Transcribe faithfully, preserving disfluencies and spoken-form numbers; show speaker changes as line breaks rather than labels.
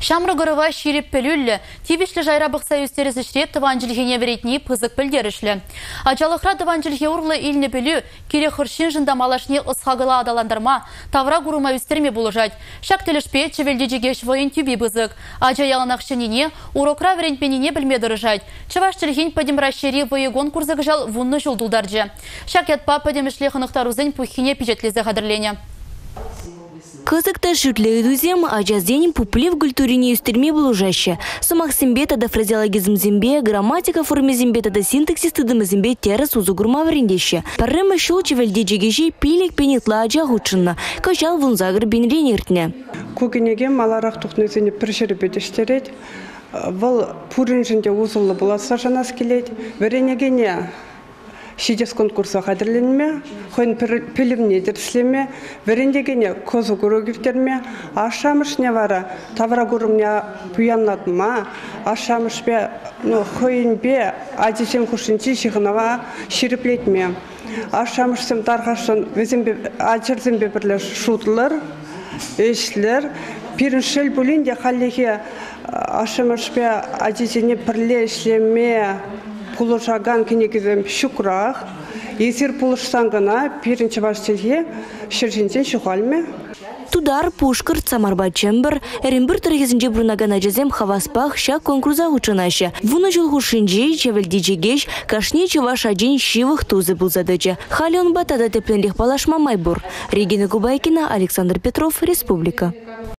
Шамры гырыва ширип пелюллі, тивишлі жайрабық союзтерізі шрет тыванжылгене веретні пызык пілдерішлі. Ачалықра тыванжылге урлы илні пелю, келе хыршин жындамалашне ысхагыла адаландырма, тавра гурума үстерме болыжать. Шак телешпе чевелдежегеш воин тюби бызык. Ача яланақшынине урокра верентпенине білме дырыжать. Чываш челгень падемращери воегон курзык жал вунны жулдулдарджы. Шак ятпа падемішле хынықтарузын пухине пижетлезі қадырлене.
Кызыкта шутле дузем, а жаздень пупле в культурине юстерме булужаще. Сумах симбета да фразеологизм зимбе, грамматика форме зимбета да синтаксис тыдым зимбе террас узу гурма варендеще. Паррема шел чевельде джегежи пилик пенитла аджа гучынна. Качал вунзагр бенрен иртне.
Кугенеге маларах тухнызыне піршері бедештерет. Вал пуринжінде узылы буласа жанас келет. Веренегене Шидес конкурса қадірленме, хойн пілімне дерслеме, верендегене козу күрігіртерме, ашамышне вара, тавра күрімне пуяннатма, ашамышбе, хойнбе, адесен құшынчи шығынава шириплетме. Ашамышсым тарғашын ачырзымбе бірлі шутлар, ешлер, пиріншіл бүлінде қалеге ашамышбе адесене бірлі ішлеме, Пулышаган кенегізім шукрах, есір пулышсан гына перінші баштелге шыржинсен шуғалме.
Тудар, Пушкар, Самарба Чембер, Эренбір тұрғызынже бұрнагана жазем хаваспах ша конкурса учынашы. Вуны жылғы шинжей, чевелдежегеш, кашне чеваш аджен шивых тузы бұлзадычы. Халион батада тепленлих палашма майбур. Регина Губайкина, Александр Петров, Республика.